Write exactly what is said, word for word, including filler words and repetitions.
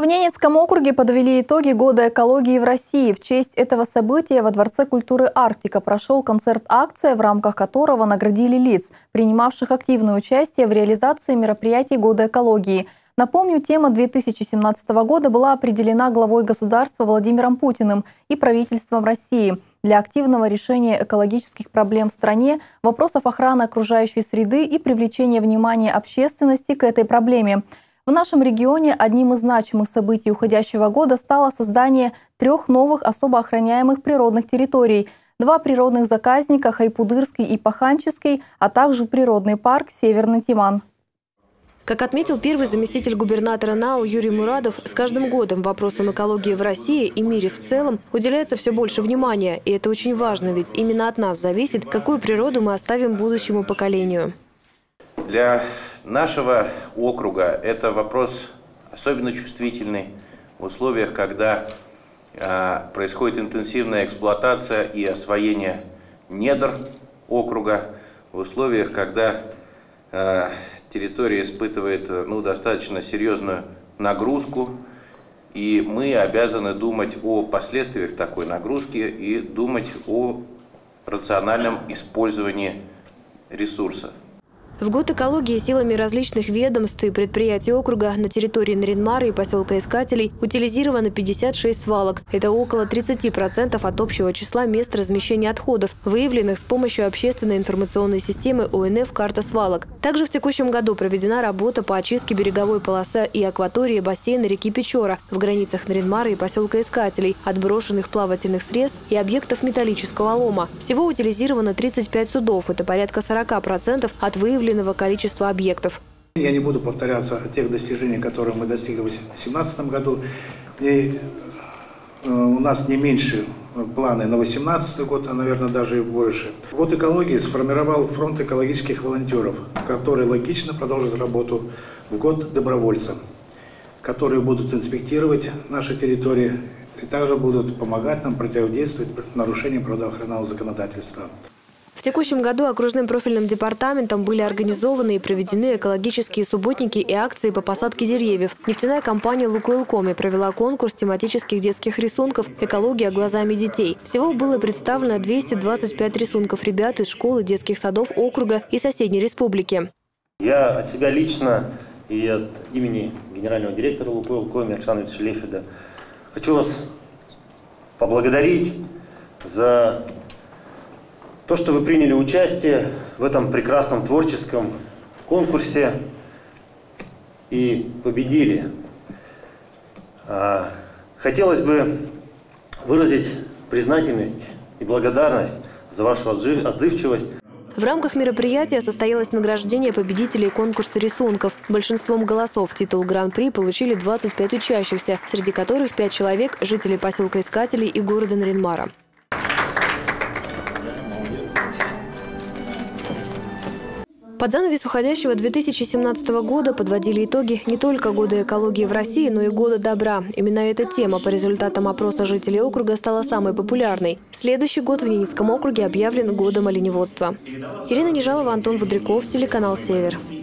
В Ненецком округе подвели итоги года экологии в России. В честь этого события во Дворце культуры «Арктика» прошел концерт-акция, в рамках которого наградили лиц, принимавших активное участие в реализации мероприятий года экологии. Напомню, тема две тысячи семнадцатого года была определена главой государства Владимиром Путиным и правительством России для активного решения экологических проблем в стране, вопросов охраны окружающей среды и привлечения внимания общественности к этой проблеме. В нашем регионе одним из значимых событий уходящего года стало создание трех новых особо охраняемых природных территорий. Два природных заказника – Хайпудырский и Паханческий, а также природный парк «Северный Тиман». Как отметил первый заместитель губернатора НАУ Юрий Мурадов, с каждым годом вопросам экологии в России и мире в целом уделяется все больше внимания. И это очень важно, ведь именно от нас зависит, какую природу мы оставим будущему поколению. Для нашего округа это вопрос особенно чувствительный в условиях, когда э, происходит интенсивная эксплуатация и освоение недр округа, в условиях, когда э, территория испытывает ну, достаточно серьезную нагрузку, и мы обязаны думать о последствиях такой нагрузки и думать о рациональном использовании ресурсов. В год экологии силами различных ведомств и предприятий округа на территории Нарьян-Мара и поселка Искателей утилизировано пятьдесят шесть свалок. Это около тридцати процентов от общего числа мест размещения отходов, выявленных с помощью общественной информационной системы О Н Ф «Карта свалок». Также в текущем году проведена работа по очистке береговой полосы и акватории бассейна реки Печора в границах Нарьян-Мара и поселка Искателей от брошенных плавательных средств и объектов металлического лома. Всего утилизировано тридцать пять судов. Это порядка сорока процентов от выявленных количества объектов. Я не буду повторяться о тех достижениях, которые мы достигли в две тысячи семнадцатом году. И у нас не меньше планы на две тысячи восемнадцатый год, а, наверное, даже и больше. Год экологии сформировал фронт экологических волонтеров, который логично продолжит работу в год добровольцев, которые будут инспектировать наши территории и также будут помогать нам противодействовать нарушениям природоохранного законодательства. В текущем году окружным профильным департаментом были организованы и проведены экологические субботники и акции по посадке деревьев. Нефтяная компания «Лукойл-Коми» провела конкурс тематических детских рисунков «Экология глазами детей». Всего было представлено двести двадцать пять рисунков ребят из школ и детских садов округа и соседней республики. Я от себя лично и от имени генерального директора «Лукойл-Коми» Александра Шелефеда хочу вас поблагодарить за то, что вы приняли участие в этом прекрасном творческом конкурсе и победили. Хотелось бы выразить признательность и благодарность за вашу отзывчивость. В рамках мероприятия состоялось награждение победителей конкурса рисунков. Большинством голосов титул Гран-при получили двадцать пять учащихся, среди которых пять человек – жители поселка Искателей и города Нарьян-Мара. Под занавес уходящего две тысячи семнадцатого года подводили итоги не только года экологии в России, но и года добра. Именно эта тема по результатам опроса жителей округа стала самой популярной. Следующий год в Ненецком округе объявлен годом оленеводства. Ирина Нежалова, Антон Водряков, телеканал «Север».